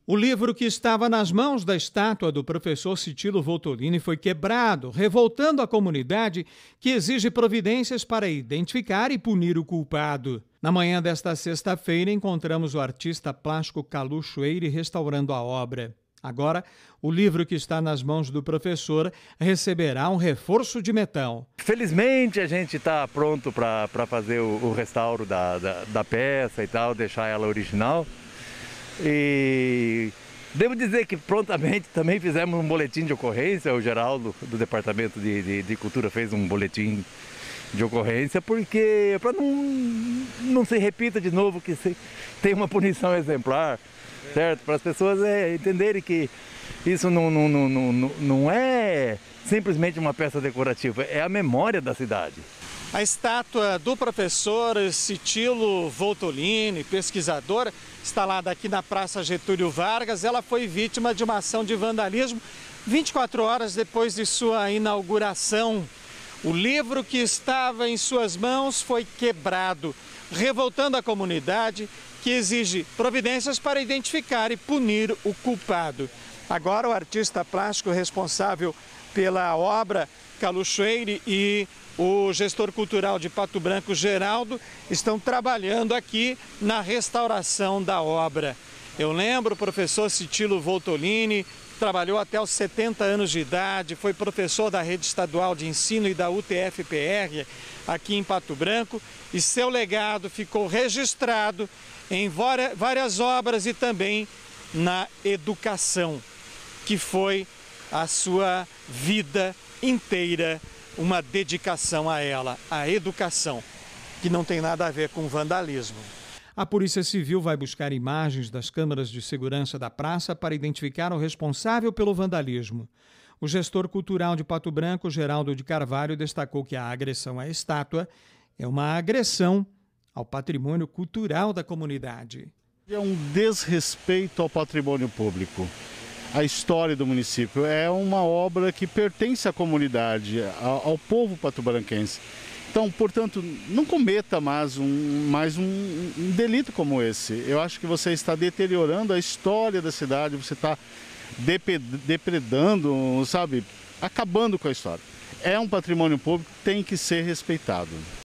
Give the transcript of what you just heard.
O livro que estava nas mãos da estátua do professor Citilo Voltolini foi quebrado, revoltando a comunidade que exige providências para identificar e punir o culpado. Na manhã desta sexta-feira, encontramos o artista plástico Calucho Eire restaurando a obra. Agora, o livro que está nas mãos do professor receberá um reforço de metal. Felizmente a gente está pronto para fazer o restauro da peça e tal, deixar ela original. E devo dizer que prontamente também fizemos um boletim de ocorrência. O Geraldo do Departamento de Cultura fez um boletim de ocorrência, porque para não se repita de novo que tem uma punição exemplar, certo? Para as pessoas entenderem que isso não é simplesmente uma peça decorativa, é a memória da cidade. A estátua do professor Citilo Voltolini, pesquisador, instalada aqui na Praça Getúlio Vargas. Ela foi vítima de uma ação de vandalismo 24 horas depois de sua inauguração. O livro que estava em suas mãos foi quebrado, revoltando a comunidade que exige providências para identificar e punir o culpado. Agora o artista plástico responsável pela obra, Calucho Eire, e o gestor cultural de Pato Branco, Geraldo, estão trabalhando aqui na restauração da obra. Eu lembro o professor Citilo Voltolini, trabalhou até os 70 anos de idade, foi professor da Rede Estadual de Ensino e da UTF-PR aqui em Pato Branco, e seu legado ficou registrado em várias obras e também na educação, que foi a sua vida inteira, uma dedicação a ela, a educação, que não tem nada a ver com vandalismo. A Polícia Civil vai buscar imagens das câmeras de segurança da praça para identificar o responsável pelo vandalismo. O gestor cultural de Pato Branco, Geraldo de Carvalho, destacou que a agressão à estátua é uma agressão ao patrimônio cultural da comunidade. É um desrespeito ao patrimônio público. A história do município é uma obra que pertence à comunidade, ao povo patobranquense. Então, portanto, não cometa mais um delito como esse. Eu acho que você está deteriorando a história da cidade, você está depredando, sabe, acabando com a história. É um patrimônio público, tem que ser respeitado.